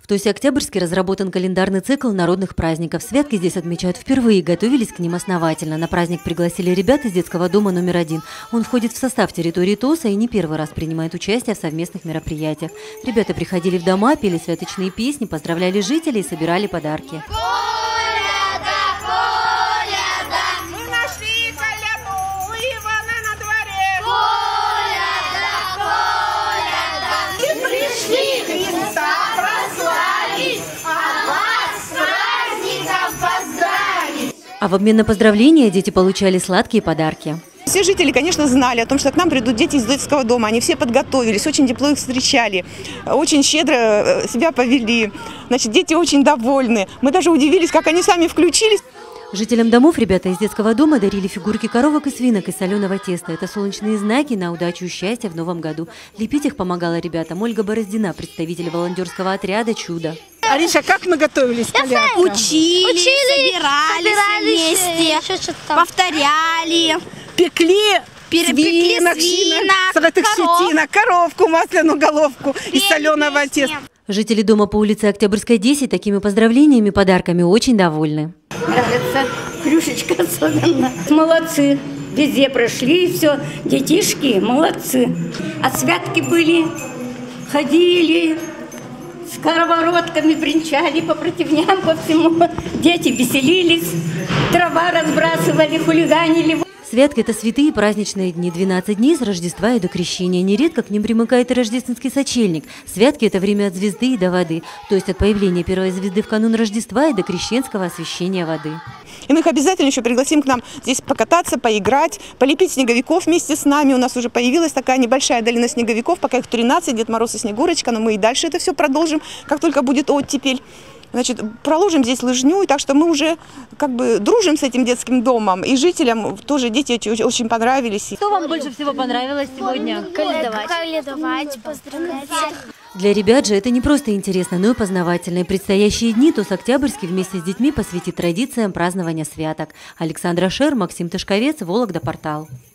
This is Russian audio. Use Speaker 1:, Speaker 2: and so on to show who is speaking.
Speaker 1: ТОСе Октябрьске разработан календарный цикл народных праздников. Святки здесь отмечают впервые, готовились к ним основательно. На праздник пригласили ребят из детского дома номер 1. Он входит в состав территории ТОСа и не первый раз принимает участие в совместных мероприятиях. Ребята приходили в дома, пели святочные песни, поздравляли жителей и собирали подарки. А в обмен на поздравления дети получали сладкие подарки.
Speaker 2: Все жители, конечно, знали о том, что к нам придут дети из детского дома. Они все подготовились, очень тепло их встречали, очень щедро себя повели. Значит, дети очень довольны. Мы даже удивились, как они сами включились.
Speaker 1: Жителям домов ребята из детского дома дарили фигурки коровок и свинок из соленого теста. Это солнечные знаки на удачу и счастье в новом году. Лепить их помогала ребятам Ольга Бороздина, представитель волонтерского отряда «Чудо».
Speaker 3: Ариша, как мы готовились?
Speaker 4: Учили, собирались вместе, повторяли.
Speaker 3: Пекли свинок, коровку, масляную головку из соленого теста.
Speaker 1: Жители дома по улице Октябрьской, 10 такими поздравлениями и подарками очень довольны.
Speaker 5: Нравится, Крюшечка особенно. Молодцы, везде прошли, все, детишки молодцы. А святки были, ходили, сковородками бренчали по противням, по всему. Дети веселились, дрова разбрасывали, хулиганили.
Speaker 1: Святки – это святые праздничные дни, 12 дней с Рождества и до Крещения. Нередко к ним примыкает и рождественский сочельник. Святки – это время от звезды и до воды, то есть от появления первой звезды в канун Рождества и до крещенского освящения воды.
Speaker 2: И мы их обязательно еще пригласим к нам здесь покататься, поиграть, полепить снеговиков вместе с нами. У нас уже появилась такая небольшая долина снеговиков, пока их 13, Дед Мороз и Снегурочка, но мы и дальше это все продолжим, как только будет оттепель. Значит, проложим здесь лыжню, так что мы уже как бы дружим с этим детским домом. И жителям тоже дети очень понравились.
Speaker 1: Что вам больше всего понравилось сегодня?
Speaker 4: Каледовать, поздравлять.
Speaker 1: Для ребят же это не просто интересно, но и познавательно. И предстоящие дни ТОС Октябрьский вместе с детьми посвятит традициям празднования святок. Александра Шер, Максим Тышковец, Вологда, Портал.